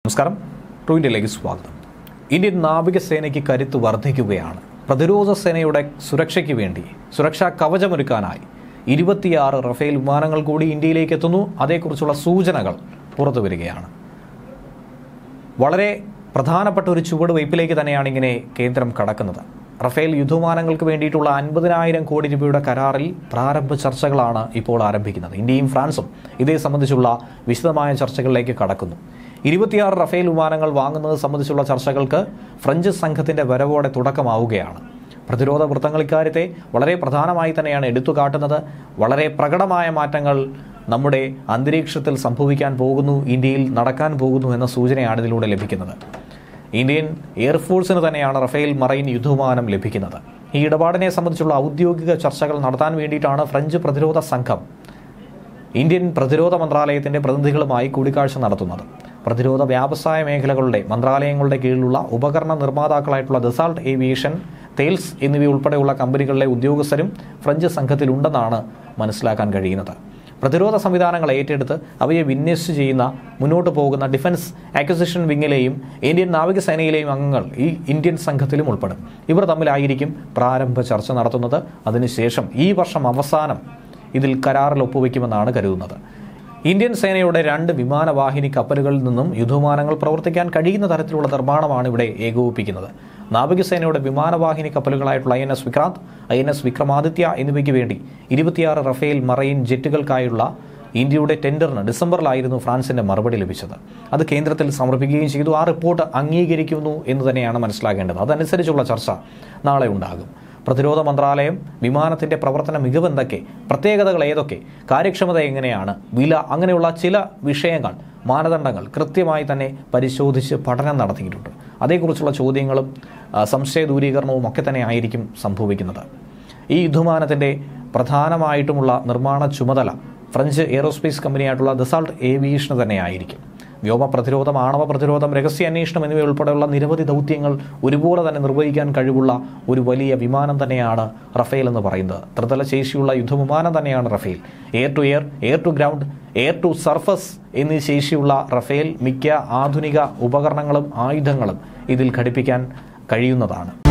നമസ്കാരം. ട്രൂ ഇന്ത്യയിലേക്ക് സ്വാഗതം. ഇന്ത്യൻ നാവികസേനയ്ക്ക് കരുത്ത് വർദ്ധിക്കുകയാണ്. പ്രതിരോധ സേനയുടെ സുരക്ഷയ്ക്ക് വേണ്ടി സുരക്ഷാ കവചമൊരുക്കാനായി 26 റഫേൽ വിമാനങ്ങൾ കൂടി ഇന്ത്യയിലേക്ക് എത്തുന്നു. അതേക്കുറിച്ചുള്ള സൂചനകൾ പുറത്തു വരികയാണ്. വളരെ പ്രധാനപ്പെട്ട ഒരു ചുവടുവയ്പ്പിലേക്ക് തന്നെയാണ് ഇങ്ങനെ കേന്ദ്രം കടക്കുന്നത്. റഫേൽ യുദ്ധവിമാനങ്ങൾക്ക് വേണ്ടിയിട്ടുള്ള 50,000 കോടി രൂപയുടെ കരാറിൽ പ്രാരംഭ ചർച്ചകളാണ് ഇപ്പോൾ ആരംഭിക്കുന്നത്. ഇന്ത്യയും ഫ്രാൻസും ഇതേ സംബന്ധിച്ചുള്ള വിശദമായ ചർച്ചകളിലേക്ക് കടക്കുന്നു. 26 റഫേൽ വിമാനങ്ങൾ വാങ്ങുന്നത് സംബന്ധിച്ചുള്ള ചർച്ചകൾക്ക് ഫ്രഞ്ച് സംഘത്തിന്റെ വരവോടെ തുടക്കമാവുകയാണ്. പ്രതിരോധ വൃത്തങ്ങൾ ഇക്കാര്യത്തെ വളരെ പ്രധാനമായി തന്നെയാണ് എടുത്തുകാട്ടുന്നത്. വളരെ പ്രകടമായ മാറ്റങ്ങൾ നമ്മുടെ അന്തരീക്ഷത്തിൽ സംഭവിക്കാൻ പോകുന്നു, ഇന്ത്യയിൽ നടക്കാൻ പോകുന്നു എന്ന സൂചനയാണ് ഇതിലൂടെ ലഭിക്കുന്നത്. ഇന്ത്യൻ എയർഫോഴ്സിന് തന്നെയാണ് റഫേൽ മറൈൻ യുദ്ധവിമാനം ലഭിക്കുന്നത്. ഈ ഇടപാടിനെ സംബന്ധിച്ചുള്ള ഔദ്യോഗിക ചർച്ചകൾ നടത്താൻ വേണ്ടിയിട്ടാണ് ഫ്രഞ്ച് പ്രതിരോധ സംഘം ഇന്ത്യൻ പ്രതിരോധ മന്ത്രാലയത്തിന്റെ പ്രതിനിധികളുമായി കൂടിക്കാഴ്ച നടത്തുന്നത്. പ്രതിരോധ വ്യാവസായ മേഖലകളുടെ മന്ത്രാലയങ്ങളുടെ കീഴിലുള്ള ഉപകരണ നിർമ്മാതാക്കളായിട്ടുള്ള ദസാൾട്ട് ഏവിയേഷൻ, തേൽസ് എന്നിവയുൾപ്പെടെയുള്ള കമ്പനികളിലെ ഉദ്യോഗസ്ഥരും ഫ്രഞ്ച് സംഘത്തിലുണ്ടെന്നാണ് മനസ്സിലാക്കാൻ കഴിയുന്നത്. പ്രതിരോധ സംവിധാനങ്ങൾ ഏറ്റെടുത്ത് അവയെ വിന്യസിച്ച് ചെയ്യുന്ന മുന്നോട്ട് പോകുന്ന ഡിഫൻസ് അക്വിസിഷൻ വിങ്ങിലെയും ഇന്ത്യൻ നാവികസേനയിലെയും അംഗങ്ങൾ ഈ ഇന്ത്യൻ സംഘത്തിലും ഉൾപ്പെടും. ഇവർ തമ്മിലായിരിക്കും പ്രാരംഭ ചർച്ച നടത്തുന്നത്. അതിനുശേഷം ഈ വർഷം അവസാനം ഇതിൽ കരാറിൽ ഒപ്പുവെക്കുമെന്നാണ് കരുതുന്നത്. ഇന്ത്യൻ സേനയുടെ 2 വിമാനവാഹിനി കപ്പലുകളിൽ നിന്നും യുദ്ധവിമാനങ്ങൾ പ്രവർത്തിക്കാൻ കഴിയുന്ന തരത്തിലുള്ള നിർമ്മാണമാണ് ഇവിടെ ഏകോപിപ്പിക്കുന്നത്. നാവികസേനയുടെ വിമാനവാഹിനി കപ്പലുകളായിട്ടുള്ള INS വിക്രാന്ത്, INS വിക്രമാദിത്യ എന്നിവയ്ക്ക് വേണ്ടി 26 റഫേൽ മറൈൻ ജെറ്റുകൾക്കായുള്ള ഇന്ത്യയുടെ ടെൻഡറിന് ഡിസംബറിലായിരുന്നു ഫ്രാൻസിന്റെ മറുപടി ലഭിച്ചത്. അത് കേന്ദ്രത്തിൽ സമർപ്പിക്കുകയും ചെയ്തു. ആ റിപ്പോർട്ട് അംഗീകരിക്കുന്നു എന്ന് തന്നെയാണ് മനസ്സിലാക്കേണ്ടത്. അതനുസരിച്ചുള്ള ചർച്ച നാളെ ഉണ്ടാകും. പ്രതിരോധ മന്ത്രാലയം വിമാനത്തിന്റെ പ്രവർത്തന മികവ് എന്തൊക്കെ, പ്രത്യേകതകൾ ഏതൊക്കെ, കാര്യക്ഷമത എങ്ങനെയാണ്, വില, അങ്ങനെയുള്ള ചില വിഷയങ്ങൾ, മാനദണ്ഡങ്ങൾ കൃത്യമായി തന്നെ പരിശോധിച്ച് പഠനം നടത്തിയിട്ടുണ്ട്. അതേക്കുറിച്ചുള്ള ചോദ്യങ്ങളും സംശയ ദൂരീകരണവും ഒക്കെ തന്നെ ആയിരിക്കും സംഭവിക്കുന്നത്. ഈ യുദ്ധവിമാനത്തിന്റെ പ്രധാനമായിട്ടുമുള്ള നിർമ്മാണ ചുമതല ഫ്രഞ്ച് എയ്റോസ്പേസ് കമ്പനിയായിട്ടുള്ള ദസാൾട്ട് ഏവിയേഷന് തന്നെയായിരിക്കും. വ്യോമ പ്രതിരോധം, ആണവ പ്രതിരോധം, രഹസ്യാന്വേഷണം എന്നിവയുൾപ്പെടെയുള്ള നിരവധി ദൗത്യങ്ങൾ ഒരുപോലെ തന്നെ നിർവഹിക്കാൻ കഴിവുള്ള ഒരു വലിയ വിമാനം തന്നെയാണ് റഫേൽ എന്ന് പറയുന്നത്. ത്രിതല ശേഷിയുള്ള യുദ്ധവിമാനം തന്നെയാണ് Rafale. Air to air, air to ground, air to surface എന്നീ ശേഷിയുള്ള റഫേൽ മിക്ക ആധുനിക ഉപകരണങ്ങളും ആയുധങ്ങളും ഇതിൽ ഘടിപ്പിക്കാൻ കഴിയുന്നതാണ്.